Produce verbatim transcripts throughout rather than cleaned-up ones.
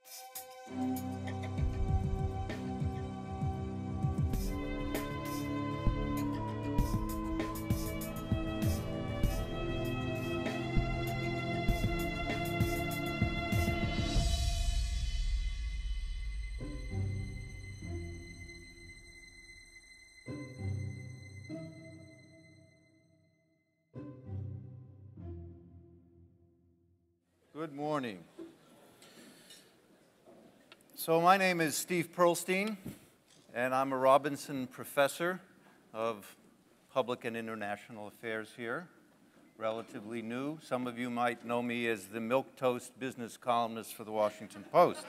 Good morning. So my name is Steve Pearlstein, and I'm a Robinson Professor of Public and International Affairs here, relatively new. Some of you might know me as the milquetoast business columnist for the Washington Post.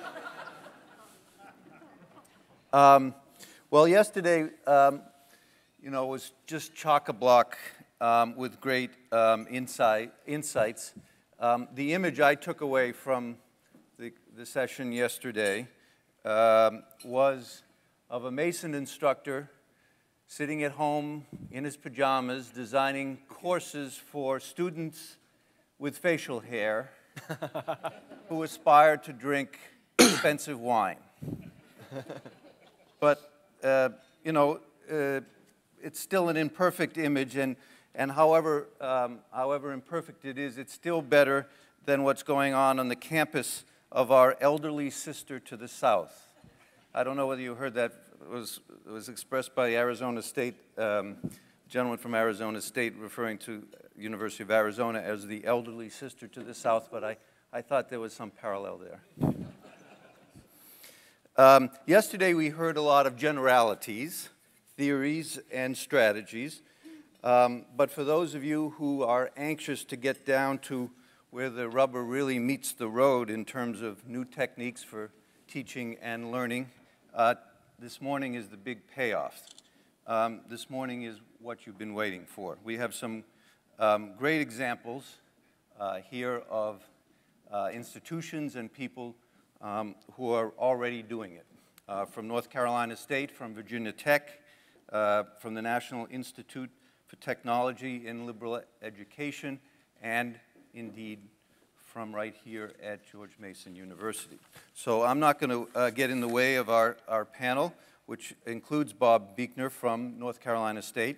um, well, yesterday, um, you know, was just chock-a-block um, with great um, insight, insights. Um, the image I took away from the, the session yesterday um, was of a Mason instructor sitting at home in his pajamas designing courses for students with facial hair who aspire to drink expensive wine. But, uh, you know, uh, it's still an imperfect image, and And however, um, however imperfect it is, it's still better than what's going on on the campus of our elderly sister to the south. I don't know whether you heard that. It was, it was expressed by the Arizona State, um, gentleman from Arizona State referring to University of Arizona as the elderly sister to the south, but I, I thought there was some parallel there. um, yesterday we heard a lot of generalities, theories, and strategies. Um, but for those of you who are anxious to get down to where the rubber really meets the road in terms of new techniques for teaching and learning, uh, this morning is the big payoff. Um, this morning is what you've been waiting for. We have some um, great examples uh, here of uh, institutions and people um, who are already doing it. Uh, from North Carolina State, from Virginia Tech, uh, from the National Institute for Technology in Liberal Education, and indeed from right here at George Mason University. So I'm not going to uh, get in the way of our, our panel, which includes Bob Beichner from North Carolina State,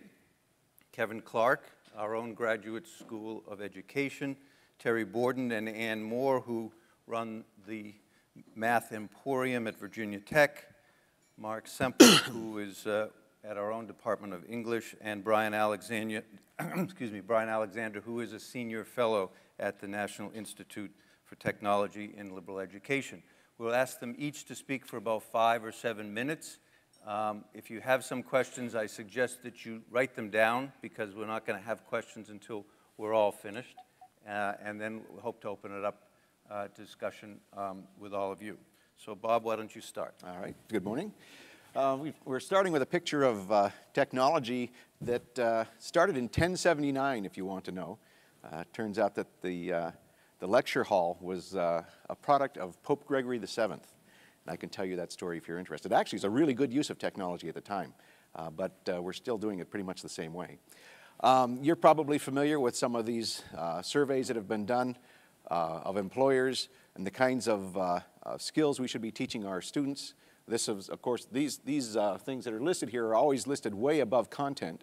Kevin Clark, our own Graduate School of Education, Terry Borden and Ann Moore, who run the Math Emporium at Virginia Tech, Mark Semper, who is uh, at our own Department of English, and Bryan Alexander, excuse me, Bryan Alexander, who is a senior fellow at the National Institute for Technology in Liberal Education. We'll ask them each to speak for about five or seven minutes. Um, if you have some questions, I suggest that you write them down, because we're not going to have questions until we're all finished, uh, and then we'll hope to open it up uh, to discussion um, with all of you. So Bob, why don't you start? All right, good morning. Uh, we're starting with a picture of uh, technology that uh, started in ten seventy-nine, if you want to know. Uh, it turns out that the, uh, the lecture hall was uh, a product of Pope Gregory the seventh. And I can tell you that story if you're interested. Actually, it's a really good use of technology at the time, uh, but uh, we're still doing it pretty much the same way. Um, you're probably familiar with some of these uh, surveys that have been done uh, of employers and the kinds of uh, uh, skills we should be teaching our students. This is, of course, these, these uh, things that are listed here are always listed way above content.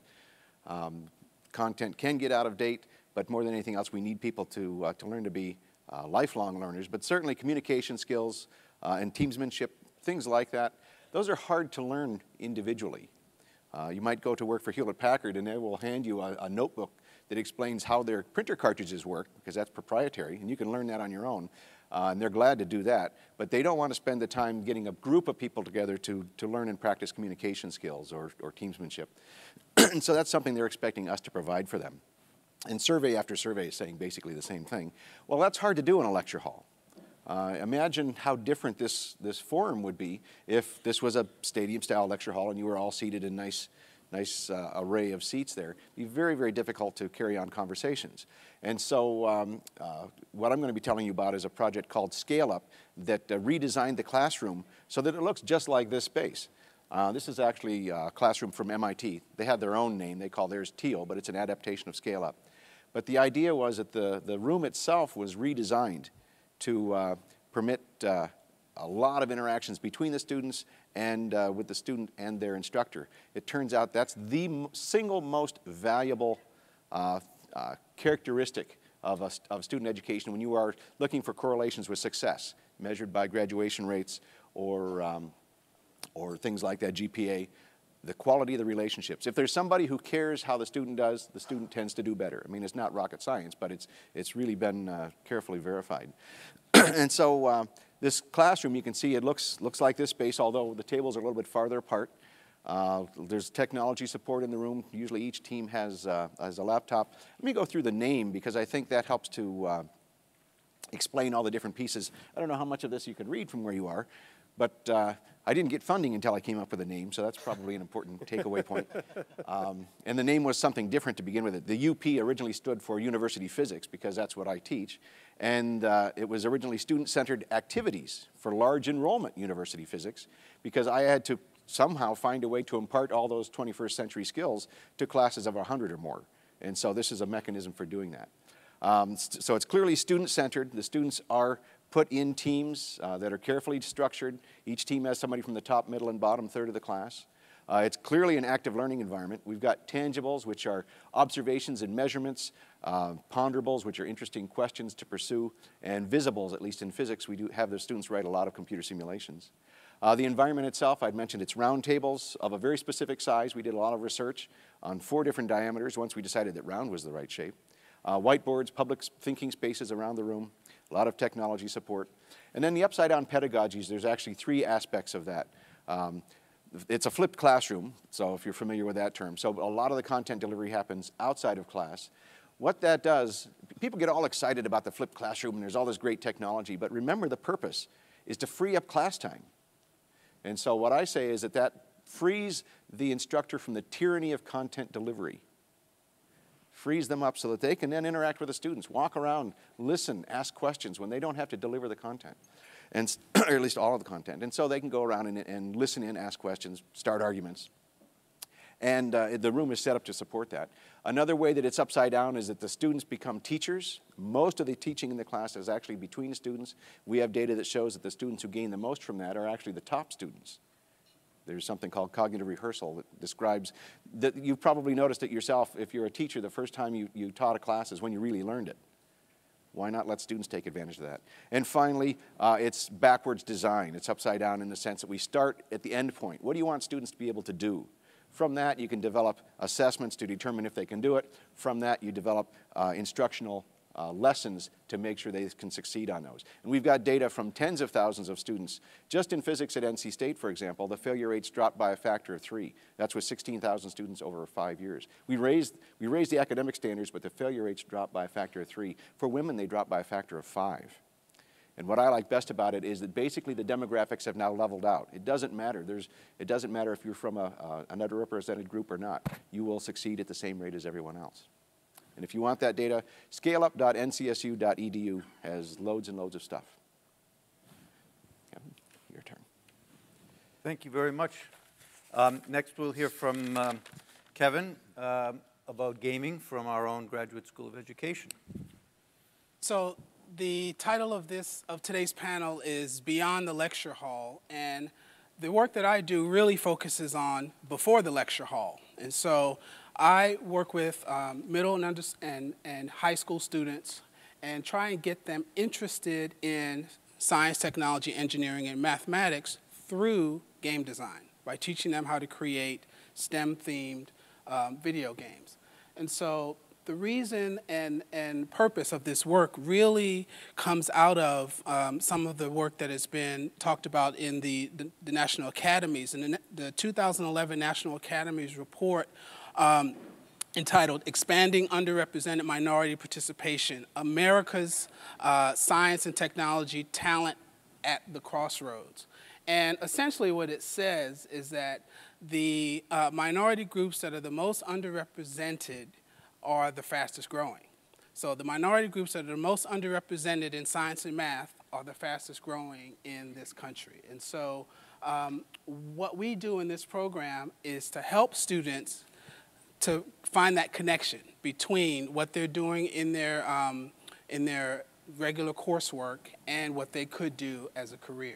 Um, content can get out of date, but more than anything else, we need people to, uh, to learn to be uh, lifelong learners. But certainly communication skills uh, and teamsmanship, things like that, those are hard to learn individually. Uh, you might go to work for Hewlett Packard and they will hand you a, a notebook that explains how their printer cartridges work, because that's proprietary, and you can learn that on your own. Uh, and they're glad to do that, but they don't want to spend the time getting a group of people together to, to learn and practice communication skills or, or teamsmanship. And so that's something they're expecting us to provide for them. And survey after survey is saying basically the same thing. Well, that's hard to do in a lecture hall. Uh, imagine how different this, this forum would be if this was a stadium-style lecture hall and you were all seated in nice, nice uh, array of seats there. It'd be very, very difficult to carry on conversations. And so um, uh, what I'm going to be telling you about is a project called Scale Up that uh, redesigned the classroom so that it looks just like this space. Uh, this is actually a classroom from M I T. They have their own name. They call theirs Teal, but it's an adaptation of Scale Up. But the idea was that the, the room itself was redesigned to uh, permit uh, a lot of interactions between the students and uh, with the student and their instructor. It turns out that's the m single most valuable uh, uh, characteristic of, a, of student education when you are looking for correlations with success, measured by graduation rates or, um, or things like that, G P A. The quality of the relationships. If there's somebody who cares how the student does, the student tends to do better. I mean, it's not rocket science, but it's, it's really been uh, carefully verified. And so uh, this classroom, you can see it looks, looks like this space, although the tables are a little bit farther apart. Uh, there's technology support in the room. Usually each team has, uh, has a laptop. Let me go through the name because I think that helps to uh, explain all the different pieces. I don't know how much of this you could read from where you are, but uh, I didn't get funding until I came up with a name, so that's probably an important takeaway point. Um, and the name was something different to begin with. The U P originally stood for University Physics because that's what I teach. And uh, it was originally student-centered activities for large enrollment university physics because I had to somehow find a way to impart all those twenty-first century skills to classes of one hundred or more. And so this is a mechanism for doing that. Um, so it's clearly student-centered. The students are put in teams uh, that are carefully structured. Each team has somebody from the top, middle, and bottom third of the class. Uh, it's clearly an active learning environment. We've got tangibles, which are observations and measurements, uh, ponderables, which are interesting questions to pursue, and visibles, at least in physics, we do have the students write a lot of computer simulations. Uh, the environment itself, I'd mentioned it's round tables of a very specific size. We did a lot of research on four different diameters once we decided that round was the right shape. Uh, whiteboards, public thinking spaces around the room, a lot of technology support. And then the upside-down pedagogies, there's actually three aspects of that. Um, it's a flipped classroom, so if you're familiar with that term. So a lot of the content delivery happens outside of class. What that does, people get all excited about the flipped classroom and there's all this great technology, but remember the purpose is to free up class time. And so what I say is that that frees the instructor from the tyranny of content delivery. Frees them up so that they can then interact with the students, walk around, listen, ask questions when they don't have to deliver the content, and, or at least all of the content. And so they can go around and, and listen in, ask questions, start arguments. And uh, the room is set up to support that. Another way that it's upside down is that the students become teachers. Most of the teaching in the class is actually between students. We have data that shows that the students who gain the most from that are actually the top students. There's something called cognitive rehearsal that describes, that you've probably noticed it yourself if you're a teacher, the first time you, you taught a class is when you really learned it. Why not let students take advantage of that? And finally, uh, it's backwards design. It's upside down in the sense that we start at the end point. What do you want students to be able to do? From that, you can develop assessments to determine if they can do it. From that, you develop uh, instructional uh, lessons to make sure they can succeed on those. And we've got data from tens of thousands of students. Just in physics at N C State, for example, the failure rates dropped by a factor of three. That's with sixteen thousand students over five years. We raised, we raised the academic standards, but the failure rates dropped by a factor of three. For women, they dropped by a factor of five. And what I like best about it is that basically the demographics have now leveled out. It doesn't matter. There's, it doesn't matter if you're from a, uh, an underrepresented group or not. You will succeed at the same rate as everyone else. And if you want that data, scale up dot N C S U dot E D U has loads and loads of stuff. Kevin, your turn. Thank you very much. Um, next we'll hear from um, Kevin uh, about gaming from our own Graduate School of Education. So the title of this of today's panel is Beyond the Lecture Hall, and the work that I do really focuses on before the lecture hall. And so I work with um, middle and, under, and, and high school students and try and get them interested in science, technology, engineering, and mathematics through game design by teaching them how to create STEM-themed um, video games. And so the reason and, and purpose of this work really comes out of um, some of the work that has been talked about in the, the, the National Academies. And the, the two thousand eleven National Academies report um, entitled Expanding Underrepresented Minority Participation, America's uh, Science and Technology Talent at the Crossroads. And essentially what it says is that the uh, minority groups that are the most underrepresented are the fastest growing. So the minority groups that are the most underrepresented in science and math are the fastest growing in this country. And so um, what we do in this program is to help students to find that connection between what they're doing in their, um, in their regular coursework and what they could do as a career.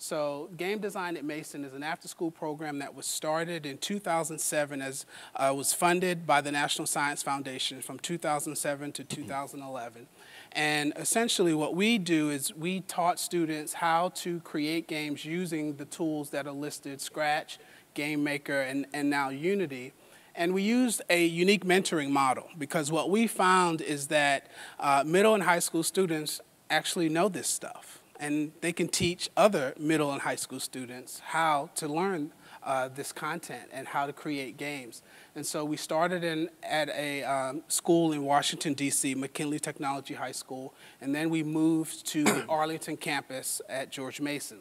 So Game Design at Mason is an after-school program that was started in two thousand seven, as uh, was funded by the National Science Foundation from two thousand seven to two thousand eleven. And essentially what we do is we taught students how to create games using the tools that are listed, Scratch, Game Maker, and, and now Unity. And we used a unique mentoring model because what we found is that uh, middle and high school students actually know this stuff. And they can teach other middle and high school students how to learn uh, this content and how to create games. And so we started in, at a um, school in Washington, D C, McKinley Technology High School, and then we moved to the Arlington campus at George Mason.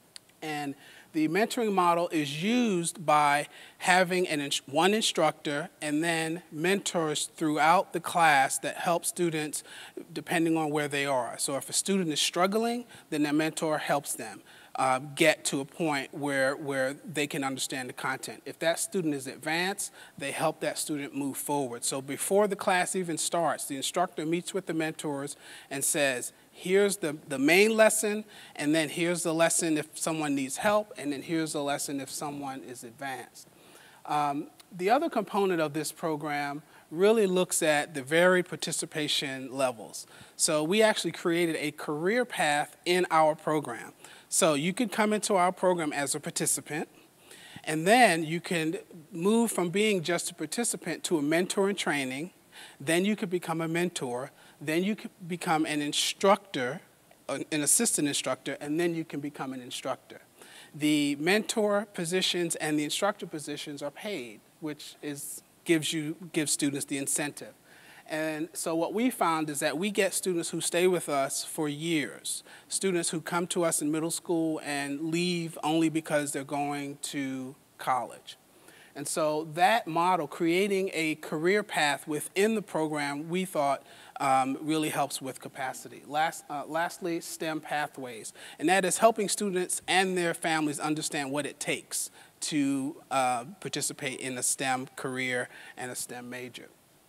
And the mentoring model is used by having an ins- one instructor and then mentors throughout the class that help students depending on where they are. So if a student is struggling, then their mentor helps them uh, get to a point where, where they can understand the content. If that student is advanced, they help that student move forward. So before the class even starts, the instructor meets with the mentors and says, here's the, the main lesson, and then here's the lesson if someone needs help, and then here's the lesson if someone is advanced. Um, the other component of this program really looks at the varied participation levels. So we actually created a career path in our program. So you could come into our program as a participant, and then you can move from being just a participant to a mentor in training, then you could become a mentor, then you can become an instructor, an assistant instructor, and then you can become an instructor. The mentor positions and the instructor positions are paid, which is, gives, you, gives students the incentive. And so what we found is that we get students who stay with us for years, students who come to us in middle school and leave only because they're going to college. And so that model, creating a career path within the program, we thought um, really helps with capacity. Last, uh, lastly, STEM pathways. And that is helping students and their families understand what it takes to uh, participate in a STEM career and a STEM major.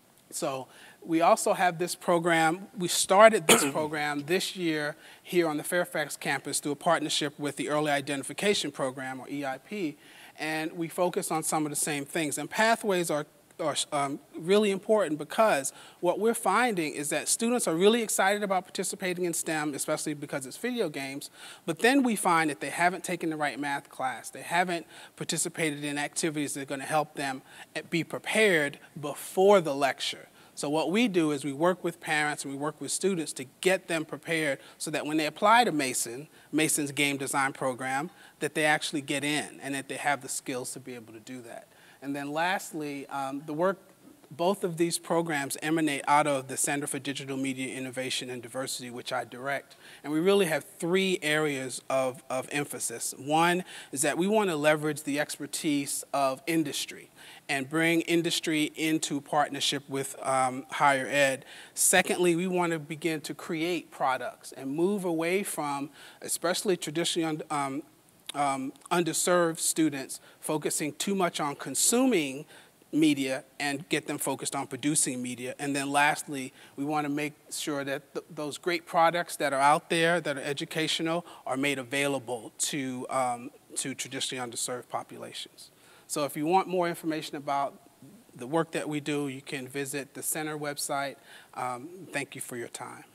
So we also have this program. We started this program this year here on the Fairfax campus through a partnership with the Early Identification Program, or E I P, and we focus on some of the same things. And pathways are, are um, really important because what we're finding is that students are really excited about participating in STEM, especially because it's video games, but then we find that they haven't taken the right math class. They haven't participated in activities that are going to help them be prepared before the lecture. So what we do is we work with parents and we work with students to get them prepared so that when they apply to Mason, Mason's game design program, that they actually get in and that they have the skills to be able to do that. And then lastly, um, the work, both of these programs emanate out of the Center for Digital Media Innovation and Diversity, which I direct. And we really have three areas of, of emphasis. One is that we want to leverage the expertise of industry and bring industry into partnership with um, higher ed. Secondly, we want to begin to create products and move away from, especially traditionally um, um, underserved students, focusing too much on consuming media and get them focused on producing media. And then lastly, we want to make sure that th those great products that are out there that are educational are made available to, um, to traditionally underserved populations. So if you want more information about the work that we do, you can visit the center website. Um, thank you for your time.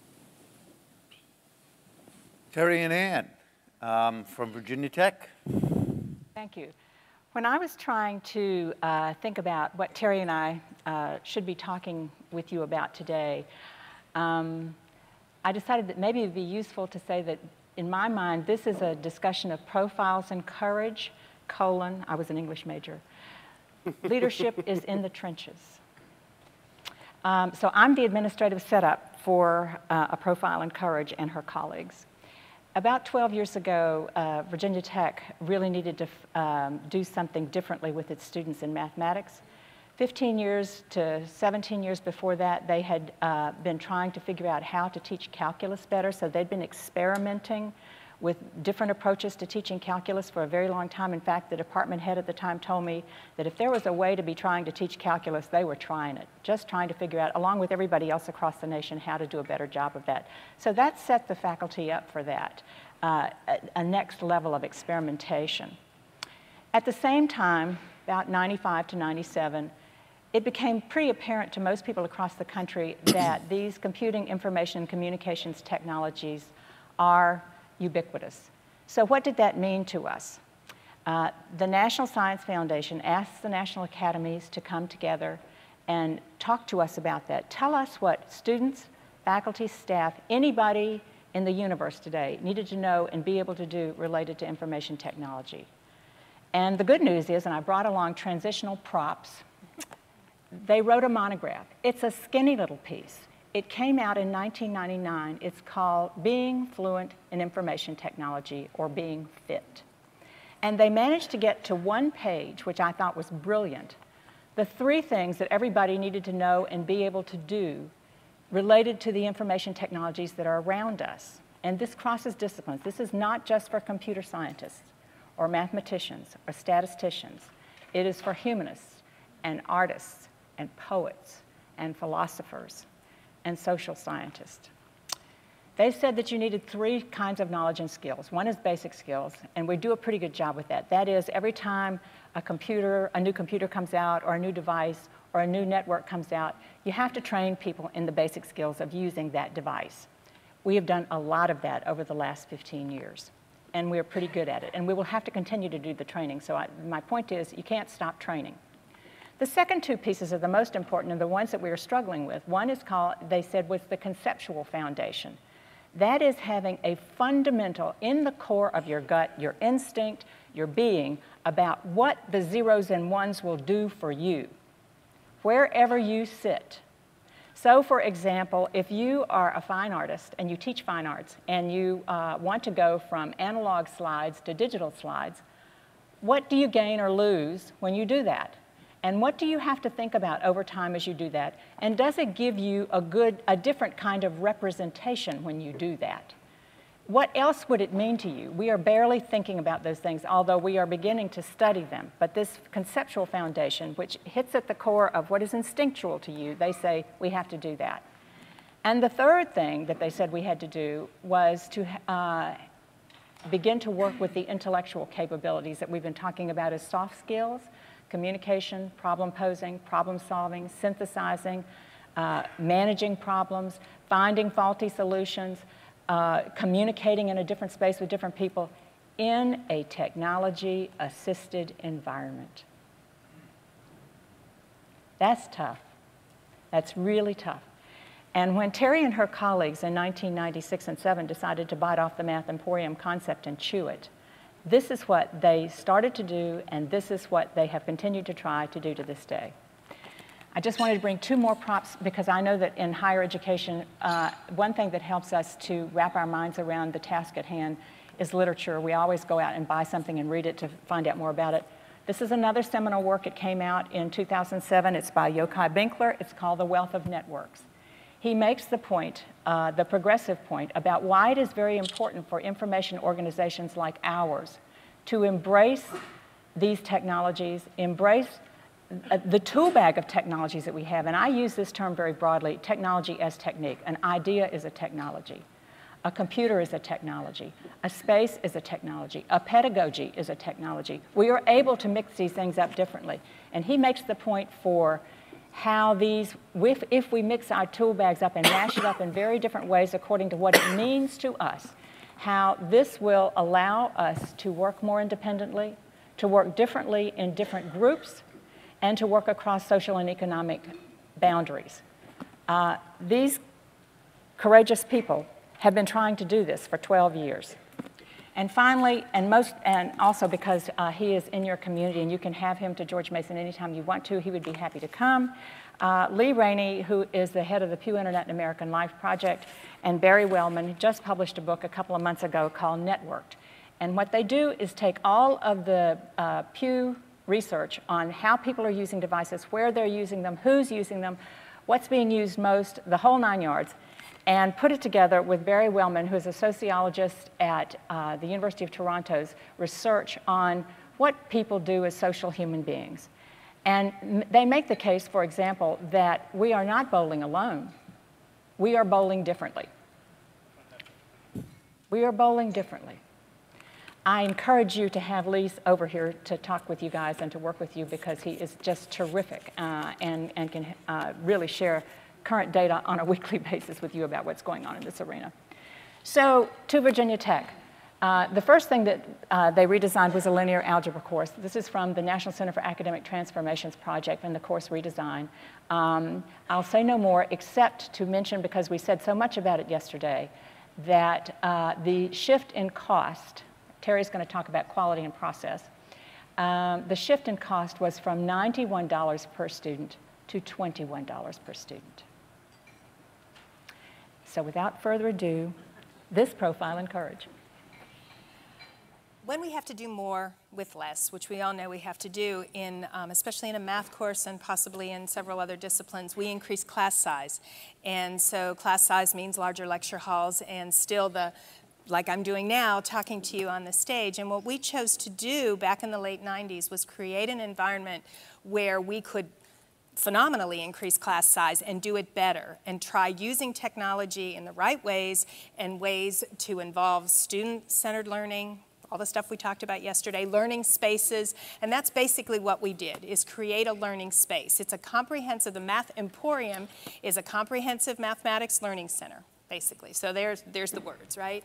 Terry and Ann um, from Virginia Tech. Thank you. When I was trying to uh, think about what Terry and I uh, should be talking with you about today, um, I decided that maybe it would be useful to say that in my mind, this is a discussion of profiles and courage, colon, I was an English major. Leadership is in the trenches. Um, so I'm the administrative setup for uh, a profile in courage and her colleagues. About twelve years ago, uh, Virginia Tech really needed to um, do something differently with its students in mathematics. fifteen years to seventeen years before that, they had uh, been trying to figure out how to teach calculus better, so they'd been experimenting with different approaches to teaching calculus for a very long time. In fact, the department head at the time told me that if there was a way to be trying to teach calculus, they were trying it, just trying to figure out, along with everybody else across the nation, how to do a better job of that. So that set the faculty up for that. uh, a, a next level of experimentation. At the same time, about ninety-five to ninety-seven, it became pretty apparent to most people across the country that these computing, information, and communications technologies are ubiquitous. So what did that mean to us? Uh, the National Science Foundation asked the national academies to come together and talk to us about that. Tell us what students, faculty, staff, anybody in the universe today needed to know and be able to do related to information technology. And the good news is, and I brought along transitional props, they wrote a monograph. It's a skinny little piece. It came out in nineteen ninety-nine. It's called Being Fluent in Information Technology, or Being Fit. And they managed to get to one page, which I thought was brilliant, the three things that everybody needed to know and be able to do related to the information technologies that are around us. And this crosses disciplines. This is not just for computer scientists or mathematicians or statisticians. It is for humanists and artists and poets and philosophers and social scientists. They said that you needed three kinds of knowledge and skills. One is basic skills, and we do a pretty good job with that. That is, every time a computer, a new computer comes out, or a new device, or a new network comes out, you have to train people in the basic skills of using that device. We have done a lot of that over the last fifteen years, and we're pretty good at it. And we will have to continue to do the training. So I, my point is, you can't stop training. The second two pieces are the most important, and the ones that we are struggling with. One is called, they said, was the conceptual foundation. That is having a fundamental, in the core of your gut, your instinct, your being, about what the zeros and ones will do for you, wherever you sit. So, for example, if you are a fine artist and you teach fine arts and you uh, want to go from analog slides to digital slides, what do you gain or lose when you do that? And what do you have to think about over time as you do that? And does it give you a good, a different kind of representation when you do that? What else would it mean to you? We are barely thinking about those things, although we are beginning to study them. But this conceptual foundation, which hits at the core of what is instinctual to you, they say we have to do that. And the third thing that they said we had to do was to uh, begin to work with the intellectual capabilities that we've been talking about as soft skills: communication, problem posing, problem solving, synthesizing, uh, managing problems, finding faulty solutions, uh, communicating in a different space with different people in a technology-assisted environment. That's tough. That's really tough. And when Terry and her colleagues in nineteen ninety-six and seven decided to bite off the Math Emporium concept and chew it, this is what they started to do, and this is what they have continued to try to do to this day. I just wanted to bring two more props because I know that in higher education, uh, one thing that helps us to wrap our minds around the task at hand is literature. We always go out and buy something and read it to find out more about it. This is another seminal work. It came out in two thousand seven. It's by Yochai Benkler. It's called The Wealth of Networks. He makes the point, uh, the progressive point, about why it is very important for information organizations like ours to embrace these technologies, embrace uh, the tool bag of technologies that we have. And I use this term very broadly, technology as technique. An idea is a technology. A computer is a technology. A space is a technology. A pedagogy is a technology. We are able to mix these things up differently. And he makes the point for how these, if, if we mix our tool bags up and mash it up in very different ways according to what it means to us, how this will allow us to work more independently, to work differently in different groups, and to work across social and economic boundaries. Uh, these courageous people have been trying to do this for twelve years. And finally, and most, and also because uh, he is in your community and you can have him to George Mason anytime you want to, he would be happy to come. Uh, Lee Rainey, who is the head of the Pew Internet and American Life Project, and Barry Wellman just published a book a couple of months ago called Networked. And what they do is take all of the uh, Pew research on how people are using devices, where they're using them, who's using them, what's being used most, the whole nine yards, and put it together with Barry Wellman, who is a sociologist at uh, the University of Toronto's research on what people do as social human beings. And they make the case, for example, that we are not bowling alone. We are bowling differently. We are bowling differently. I encourage you to have Lee over here to talk with you guys and to work with you because he is just terrific uh, and, and can uh, really share current data on a weekly basis with you about what's going on in this arena. So, to Virginia Tech. Uh, the first thing that uh, they redesigned was a linear algebra course. This is from the National Center for Academic Transformations project and the course redesign. Um, I'll say no more except to mention, because we said so much about it yesterday, that uh, the shift in cost, Terry's going to talk about quality and process, um, the shift in cost was from ninety-one dollars per student to twenty-one dollars per student. So without further ado, this profile and courage. When we have to do more with less, which we all know we have to do, in, um, especially in a math course and possibly in several other disciplines, we increase class size. And so class size means larger lecture halls and still the, like I'm doing now, talking to you on the stage. And what we chose to do back in the late nineties was create an environment where we could phenomenally increase class size and do it better and try using technology in the right ways and ways to involve student-centered learning, all the stuff we talked about yesterday, learning spaces, and that's basically what we did, is create a learning space. It's a comprehensive, the Math Emporium is a comprehensive mathematics learning center, basically. So there's, there's the words, right?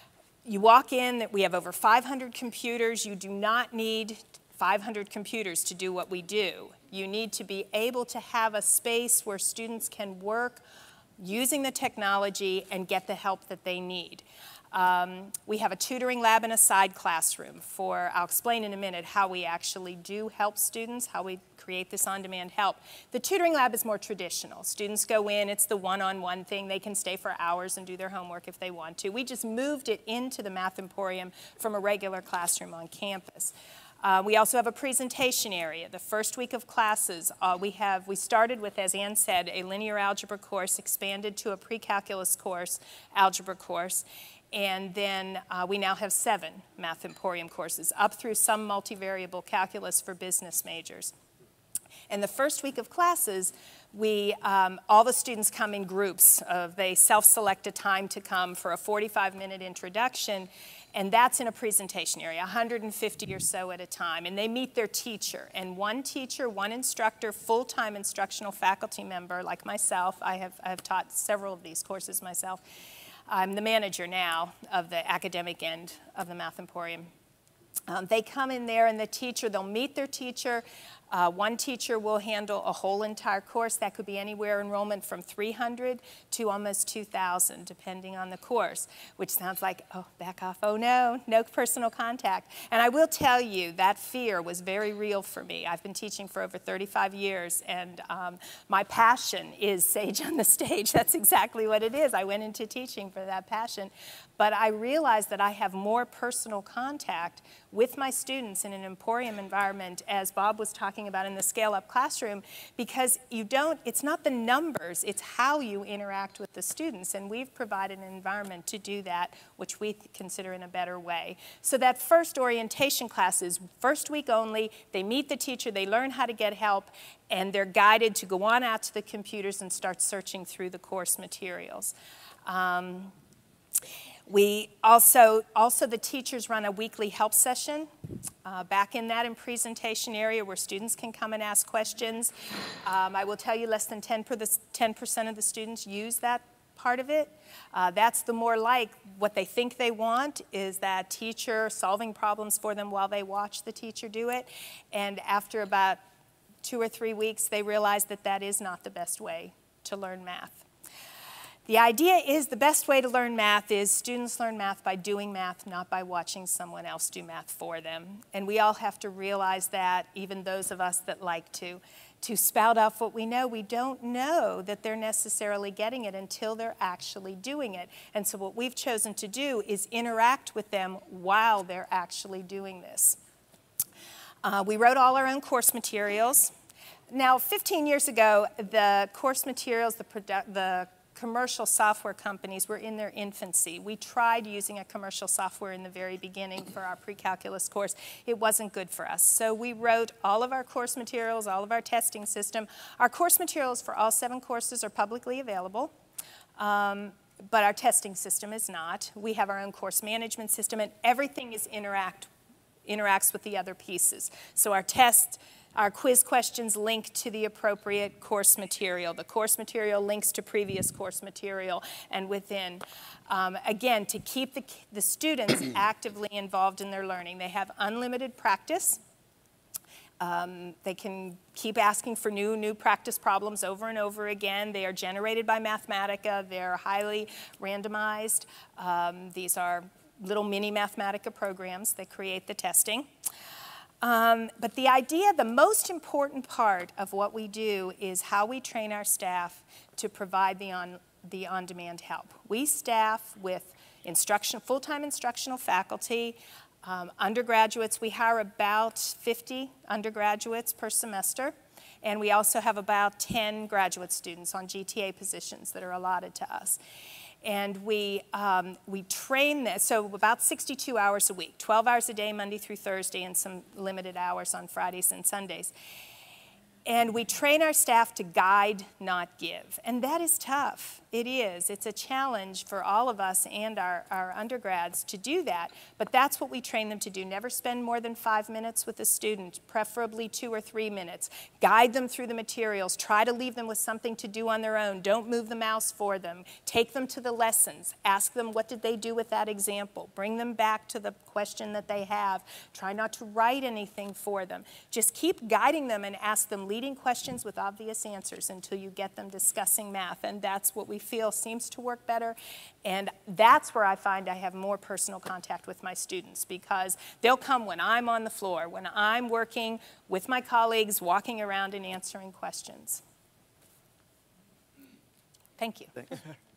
You walk in, that we have over five hundred computers. You do not need five hundred computers to do what we do. You need to be able to have a space where students can work using the technology and get the help that they need. Um, we have a tutoring lab and a side classroom for, I'll explain in a minute how we actually do help students, how we create this on-demand help. The tutoring lab is more traditional. Students go in, it's the one-on-one thing. They can stay for hours and do their homework if they want to. We just moved it into the Math Emporium from a regular classroom on campus. Uh, we also have a presentation area. The first week of classes, uh, we have, we started with, as Ann said, a linear algebra course, expanded to a pre-calculus course, algebra course, and then uh, we now have seven Math Emporium courses, up through some multivariable calculus for business majors. And the first week of classes, we, um, all the students come in groups. Of, they self-select a time to come for a forty-five minute introduction, and that's in a presentation area, one hundred fifty or so at a time. And they meet their teacher. And one teacher, one instructor, full-time instructional faculty member, like myself, I have, I have taught several of these courses myself. I'm the manager now of the academic end of the Math Emporium. Um, they come in there, and the teacher, they'll meet their teacher. Uh, one teacher will handle a whole entire course. That could be anywhere enrollment from three hundred to almost two thousand, depending on the course, which sounds like, oh, back off, oh no, no personal contact. And I will tell you, that fear was very real for me. I've been teaching for over thirty-five years, and um, my passion is Sage on the Stage. That's exactly what it is. I went into teaching for that passion. But I realized that I have more personal contact with my students in an Emporium environment, as Bob was talking about in the scale-up classroom, because you don't, it's not the numbers, it's how you interact with the students, and we've provided an environment to do that, which we consider in a better way. So that first orientation class is first week only. They meet the teacher, they learn how to get help, and they're guided to go on out to the computers and start searching through the course materials. Um, We also, also the teachers run a weekly help session uh, back in that in presentation area where students can come and ask questions. Um, I will tell you less than ten percent of the students use that part of it. Uh, that's the more like what they think they want is that teacher solving problems for them while they watch the teacher do it. And after about two or three weeks, they realize that that is not the best way to learn math. The idea is the best way to learn math is students learn math by doing math, not by watching someone else do math for them. And we all have to realize that, even those of us that like to, to spout off what we know, we don't know that they're necessarily getting it until they're actually doing it. And so what we've chosen to do is interact with them while they're actually doing this. Uh, we wrote all our own course materials. Now, fifteen years ago, the course materials, the, produ the commercial software companies were in their infancy. We tried using a commercial software in the very beginning for our pre-calculus course. It wasn't good for us. So we wrote all of our course materials, all of our testing system. Our course materials for all seven courses are publicly available. Um, but our testing system is not. We have our own course management system, and everything is interact, interacts with the other pieces. So our test, our quiz questions link to the appropriate course material. The course material links to previous course material, and within. Um, again, to keep the, the students actively involved in their learning. They have unlimited practice. Um, they can keep asking for new, new practice problems over and over again. They are generated by Mathematica. They're highly randomized. Um, these are little mini Mathematica programs that create the testing. Um, but the idea, the most important part of what we do is how we train our staff to provide the on, the on-demand help. We staff with instruction, full-time instructional faculty. Um, undergraduates, we hire about fifty undergraduates per semester, and we also have about ten graduate students on G T A positions that are allotted to us. And we, um, we train them, so about sixty-two hours a week, twelve hours a day, Monday through Thursday, and some limited hours on Fridays and Sundays. And we train our staff to guide, not give. And that is tough. It is. It's a challenge for all of us and our, our undergrads to do that. But that's what we train them to do. Never spend more than five minutes with a student, preferably two or three minutes. Guide them through the materials. Try to leave them with something to do on their own. Don't move the mouse for them. Take them to the lessons. Ask them what did they do with that example. Bring them back to the question that they have. Try not to write anything for them. Just keep guiding them and ask them leading questions with obvious answers until you get them discussing math. And that's what we feel seems to work better. And that's where I find I have more personal contact with my students, because they'll come when I'm on the floor, when I'm working with my colleagues, walking around and answering questions. Thank you. Thanks.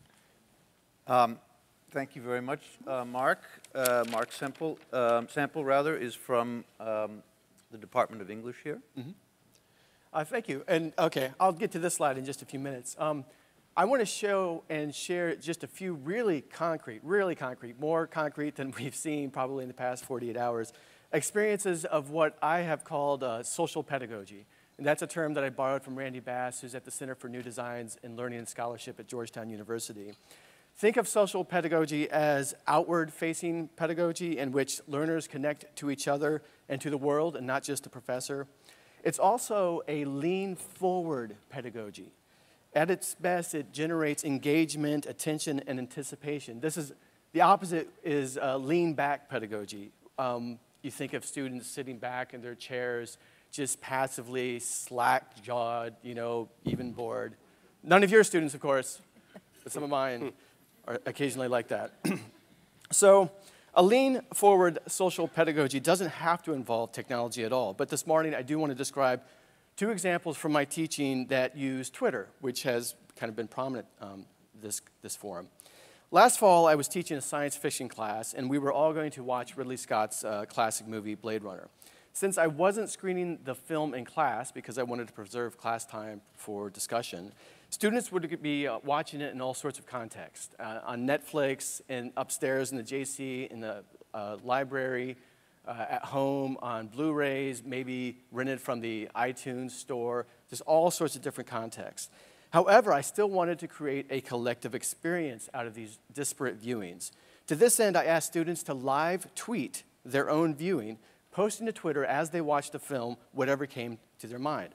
um, thank you very much, uh, Mark. Uh, Mark Semple, um, Sample rather, is from um, the Department of English here. Mm-hmm. Uh, thank you. And okay, I'll get to this slide in just a few minutes. Um, I want to show and share just a few really concrete, really concrete, more concrete than we've seen probably in the past forty-eight hours, experiences of what I have called uh, social pedagogy. And that's a term that I borrowed from Randy Bass, who's at the Center for New Designs in Learning and Scholarship at Georgetown University. Think of social pedagogy as outward-facing pedagogy in which learners connect to each other and to the world and not just the professor. It's also a lean-forward pedagogy. At its best, it generates engagement, attention, and anticipation. This is, the opposite is uh, lean-back pedagogy. Um, you think of students sitting back in their chairs, just passively, slack-jawed, you know, even bored. None of your students, of course, but some of mine are occasionally like that. So, a lean-forward social pedagogy doesn't have to involve technology at all, but this morning I do want to describe two examples from my teaching that use Twitter, which has kind of been prominent um, this, this forum. Last fall, I was teaching a science fiction class, and we were all going to watch Ridley Scott's uh, classic movie, Blade Runner. Since I wasn't screening the film in class because I wanted to preserve class time for discussion, students would be uh, watching it in all sorts of contexts, uh, on Netflix, and upstairs in the J C, in the uh, library, uh, at home, on Blu-rays, maybe rented from the iTunes store, just all sorts of different contexts. However, I still wanted to create a collective experience out of these disparate viewings. To this end, I asked students to live tweet their own viewing, posting to Twitter as they watched the film whatever came to their mind.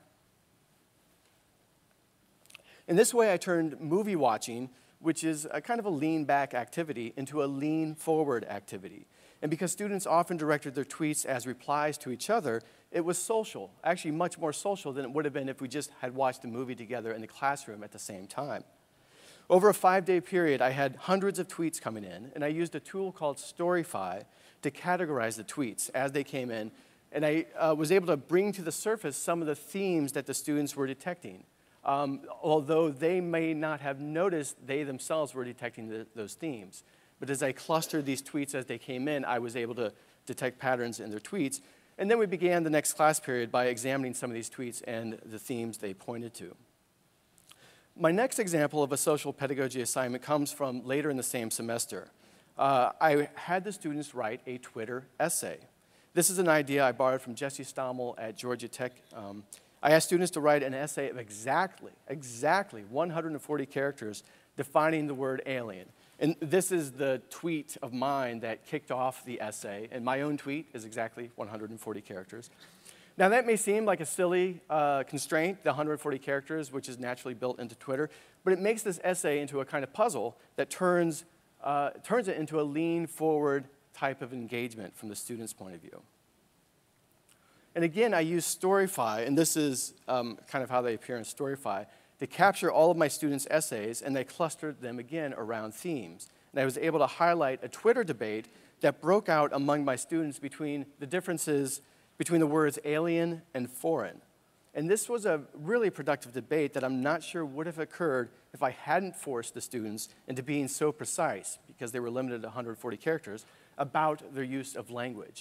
In this way, I turned movie watching, which is a kind of a lean-back activity, into a lean-forward activity. And because students often directed their tweets as replies to each other, it was social, actually much more social than it would have been if we just had watched the movie together in the classroom at the same time. Over a five-day period, I had hundreds of tweets coming in, and I used a tool called Storyfy to categorize the tweets as they came in, and I uh, was able to bring to the surface some of the themes that the students were detecting. Um, although they may not have noticed, they themselves were detecting the, those themes. But as I clustered these tweets as they came in, I was able to detect patterns in their tweets. And then we began the next class period by examining some of these tweets and the themes they pointed to. My next example of a social pedagogy assignment comes from later in the same semester. Uh, I had the students write a Twitter essay. This is an idea I borrowed from Jesse Stommel at Georgia Tech. Um, I asked students to write an essay of exactly, exactly one hundred forty characters defining the word alien. And this is the tweet of mine that kicked off the essay, and my own tweet is exactly one hundred forty characters. Now that may seem like a silly uh, constraint, the one hundred forty characters, which is naturally built into Twitter, but it makes this essay into a kind of puzzle that turns, uh, turns it into a lean-forward type of engagement from the student's point of view. And again, I use Storyfy, and this is um, kind of how they appear in Storyfy, to capture all of my students' essays, and they clustered them again around themes. And I was able to highlight a Twitter debate that broke out among my students between the differences between the words alien and foreign. And this was a really productive debate that I'm not sure would have occurred if I hadn't forced the students into being so precise, because they were limited to one hundred forty characters, about their use of language.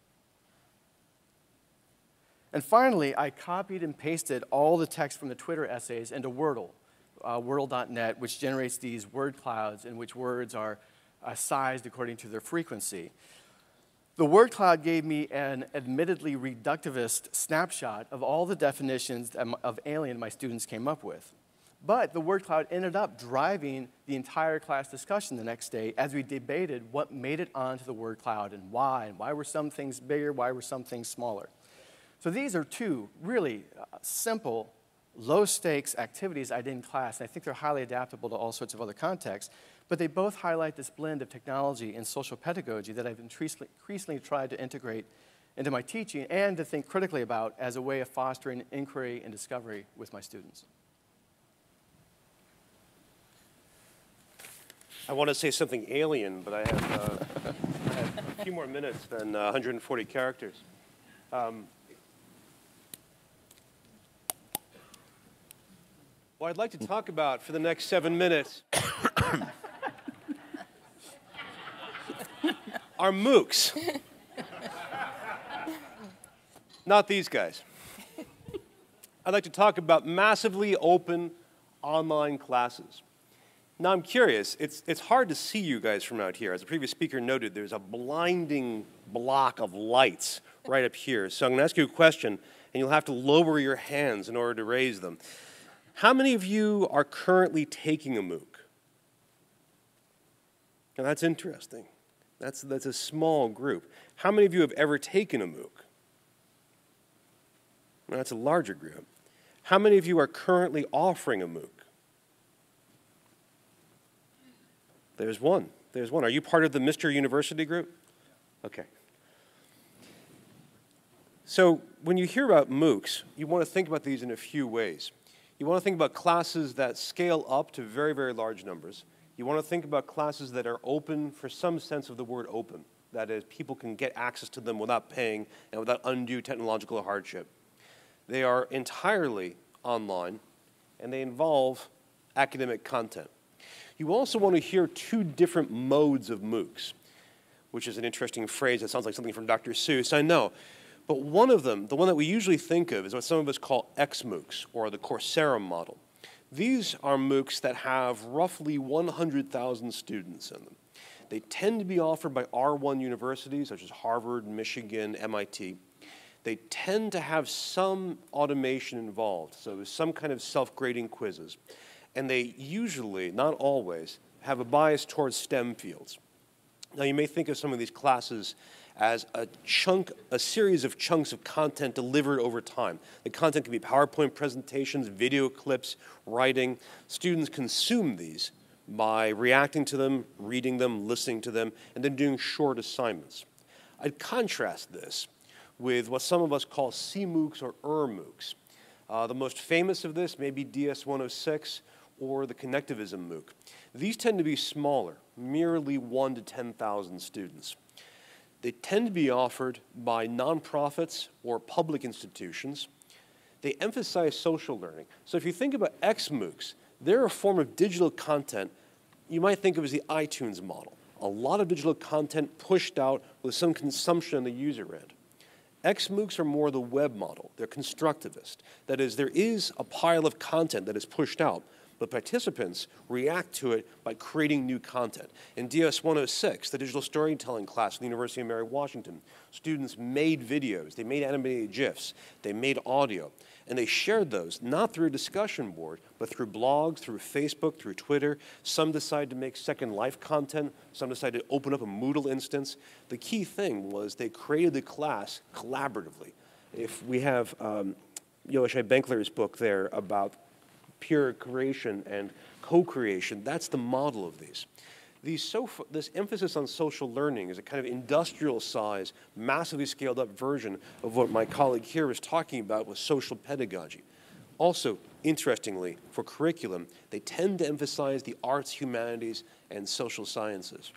And finally, I copied and pasted all the text from the Twitter essays into Wordle, uh, Wordle dot net, which generates these word clouds in which words are uh, sized according to their frequency. The word cloud gave me an admittedly reductivist snapshot of all the definitions of alien my students came up with. But the word cloud ended up driving the entire class discussion the next day as we debated what made it onto the word cloud and why, and why were some things bigger, why were some things smaller. So these are two really uh, simple, low-stakes activities I did in class, and I think they're highly adaptable to all sorts of other contexts, but they both highlight this blend of technology and social pedagogy that I've increasingly tried to integrate into my teaching and to think critically about as a way of fostering inquiry and discovery with my students. I want to say something alien, but I have, uh, I have a few more minutes than uh, one hundred forty characters. Um, What I'd like to talk about for the next seven minutes are MOOCs. Not these guys. I'd like to talk about massively open online classes. Now I'm curious, it's, it's hard to see you guys from out here. As the previous speaker noted, there's a blinding block of lights right up here. So I'm going to ask you a question, and you'll have to lower your hands in order to raise them. How many of you are currently taking a MOOC? Now that's interesting. That's, that's a small group. How many of you have ever taken a MOOC? Now that's a larger group. How many of you are currently offering a MOOC? There's one. There's one. Are you part of the Mister University group? Okay. So when you hear about MOOCs, you want to think about these in a few ways. You want to think about classes that scale up to very, very large numbers. You want to think about classes that are open for some sense of the word open. That is, people can get access to them without paying and without undue technological hardship. They are entirely online, and they involve academic content. You also want to hear two different modes of MOOCs, which is an interesting phrase that sounds like something from Doctor Seuss, I know. But one of them, the one that we usually think of, is what some of us call X MOOCs, or the Coursera model. These are MOOCs that have roughly one hundred thousand students in them. They tend to be offered by R one universities, such as Harvard, Michigan, M I T. They tend to have some automation involved, so there's some kind of self-grading quizzes. And they usually, not always, have a bias towards STEM fields. Now, you may think of some of these classes as a chunk, a series of chunks of content delivered over time. The content can be PowerPoint presentations, video clips, writing. Students consume these by reacting to them, reading them, listening to them, and then doing short assignments. I'd contrast this with what some of us call C MOOCs or E R MOOCs. Uh, the most famous of this may be D S one oh six or the Connectivism MOOC. These tend to be smaller, merely one to ten thousand students. They tend to be offered by nonprofits or public institutions. They emphasize social learning. So if you think about X MOOCs, they're a form of digital content you might think of as the iTunes model. A lot of digital content pushed out with some consumption on the user end. X MOOCs are more the web model. They're constructivist. That is, there is a pile of content that is pushed out, but participants react to it by creating new content. In D S one oh six, the digital storytelling class at the University of Mary Washington, students made videos, they made animated GIFs, they made audio, and they shared those, not through a discussion board, but through blogs, through Facebook, through Twitter. Some decided to make Second Life content, some decided to open up a Moodle instance. The key thing was they created the class collaboratively. If we have um, Yoshai Benkler's book there about pure creation and co-creation, that's the model of these. These so, this emphasis on social learning is a kind of industrial size, massively scaled up version of what my colleague here was talking about with social pedagogy. Also, interestingly, for curriculum, they tend to emphasize the arts, humanities, and social sciences.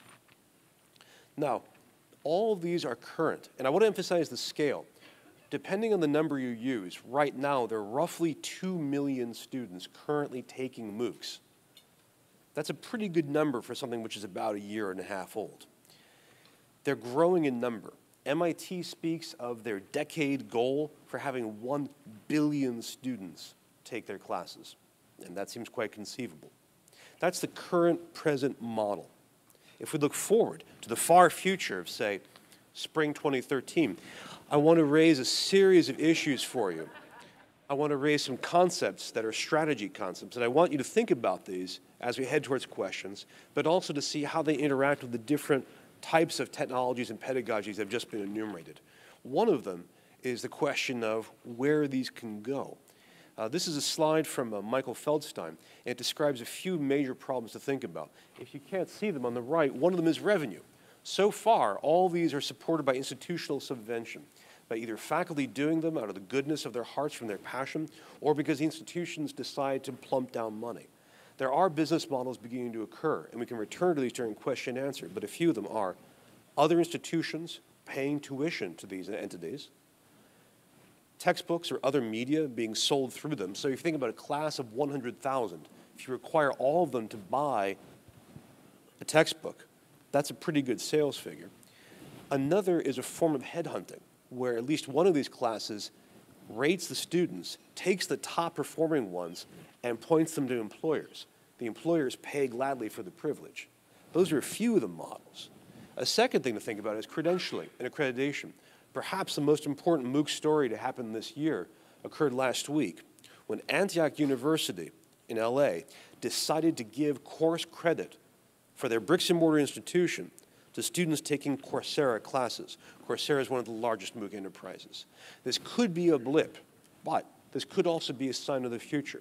Now, all of these are current, and I want to emphasize the scale. Depending on the number you use, right now there are roughly two million students currently taking MOOCs. That's a pretty good number for something which is about a year and a half old. They're growing in number. M I T speaks of their decade goal for having one billion students take their classes, and that seems quite conceivable. That's the current present model. If we look forward to the far future of, say, spring twenty thirteen, I want to raise a series of issues for you. I want to raise some concepts that are strategy concepts, and I want you to think about these as we head towards questions, but also to see how they interact with the different types of technologies and pedagogies that have just been enumerated. One of them is the question of where these can go. Uh, this is a slide from uh, Michael Feldstein, and it describes a few major problems to think about. If you can't see them on the right, one of them is revenue. So far, all these are supported by institutional subvention, by either faculty doing them out of the goodness of their hearts from their passion, or because the institutions decide to plump down money. There are business models beginning to occur, and we can return to these during question and answer, but a few of them are other institutions paying tuition to these entities, textbooks or other media being sold through them. So if you think about a class of one hundred thousand, if you require all of them to buy a textbook, that's a pretty good sales figure. Another is a form of headhunting, where at least one of these classes rates the students, takes the top performing ones, and points them to employers. The employers pay gladly for the privilege. Those are a few of the models. A second thing to think about is credentialing and accreditation. Perhaps the most important MOOC story to happen this year occurred last week when Antioch University in L A decided to give course credit for their bricks and mortar institution to students taking Coursera classes. Coursera is one of the largest MOOC enterprises. This could be a blip, but this could also be a sign of the future.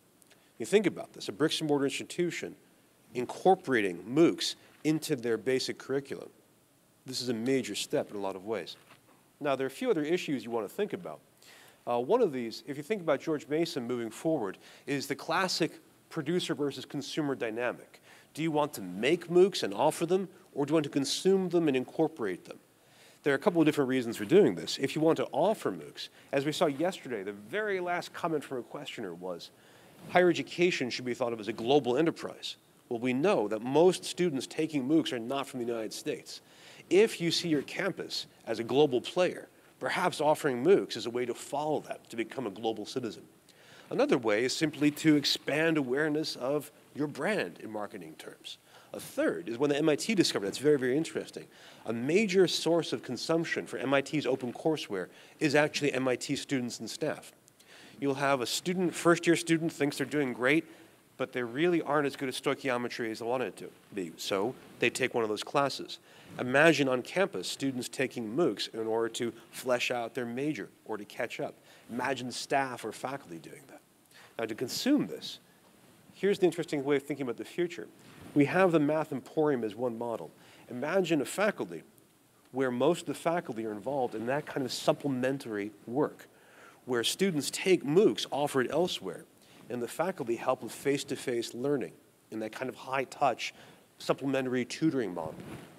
You think about this, a bricks and mortar institution incorporating MOOCs into their basic curriculum. This is a major step in a lot of ways. Now, there are a few other issues you want to think about. Uh, one of these, if you think about George Mason moving forward, is the classic producer versus consumer dynamic. Do you want to make MOOCs and offer them, or do you want to consume them and incorporate them? There are a couple of different reasons for doing this. If you want to offer MOOCs, as we saw yesterday, the very last comment from a questioner was, higher education should be thought of as a global enterprise. Well, we know that most students taking MOOCs are not from the United States. If you see your campus as a global player, perhaps offering MOOCs is a way to follow that, to become a global citizen. Another way is simply to expand awareness of your brand in marketing terms. A third is when the M I T discovered, that's very, very interesting. A major source of consumption for M I T's open courseware is actually M I T students and staff. You'll have a student, first-year student thinks they're doing great, but they really aren't as good at stoichiometry as they wanted to be, so they take one of those classes. Imagine on campus students taking MOOCs in order to flesh out their major or to catch up. Imagine staff or faculty doing that. Now, to consume this, here's the interesting way of thinking about the future. We have the Math Emporium as one model. Imagine a faculty where most of the faculty are involved in that kind of supplementary work, where students take MOOCs offered elsewhere, and the faculty help with face-to-face learning in that kind of high-touch supplementary tutoring model.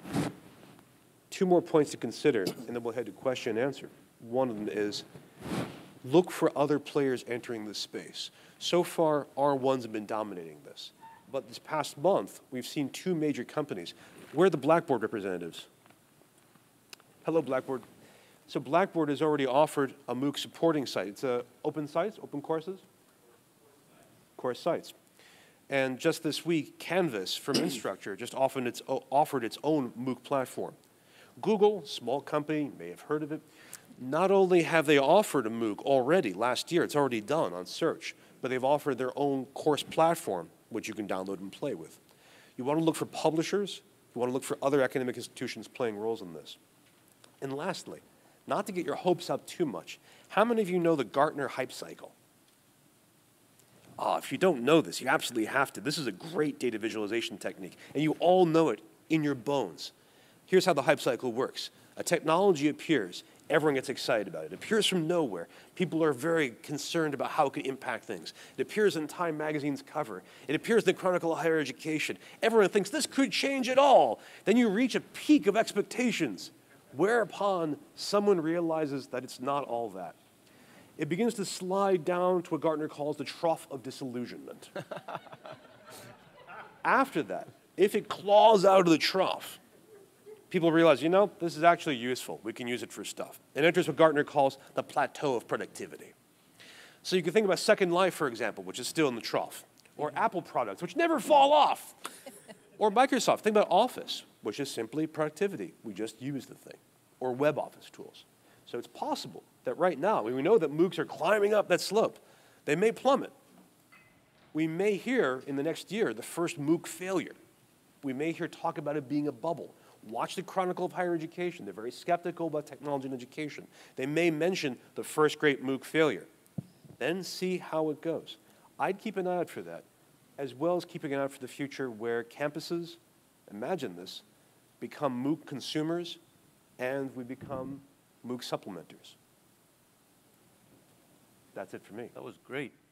Two more points to consider, and then we'll head to question and answer. One of them is look for other players entering this space. So far, R ones have been dominating this. But this past month, we've seen two major companies. Where are the Blackboard representatives? Hello, Blackboard. So Blackboard has already offered a MOOC supporting site. It's a open sites, open courses? Course sites. And just this week, Canvas from Instructure just offered its, offered its own MOOC platform. Google, small company, you may have heard of it, not only have they offered a MOOC already last year, it's already done on search, but they've offered their own course platform, which you can download and play with. You want to look for publishers, you want to look for other academic institutions playing roles in this. And lastly, not to get your hopes up too much, how many of you know the Gartner hype cycle? Ah, if you don't know this, you absolutely have to. This is a great data visualization technique, and you all know it in your bones. Here's how the hype cycle works. A technology appears, everyone gets excited about it. It appears from nowhere. People are very concerned about how it could impact things. It appears in Time magazine's cover. It appears in the Chronicle of Higher Education. Everyone thinks this could change it all. Then you reach a peak of expectations, whereupon someone realizes that it's not all that. It begins to slide down to what Gartner calls the trough of disillusionment. After that, if it claws out of the trough, people realize, you know, this is actually useful. We can use it for stuff. It enters what Gartner calls the plateau of productivity. So you can think about Second Life, for example, which is still in the trough, or Apple products, which never fall off, or Microsoft. Think about Office, which is simply productivity. We just use the thing, or web office tools. So it's possible that right now, we know that MOOCs are climbing up that slope. They may plummet. We may hear in the next year the first MOOC failure. We may hear talk about it being a bubble. Watch the Chronicle of Higher Education. They're very skeptical about technology and education. They may mention the first great MOOC failure. Then see how it goes. I'd keep an eye out for that, as well as keeping an eye out for the future where campuses, imagine this, become MOOC consumers and we become MOOC supplementers. That's it for me. That was great.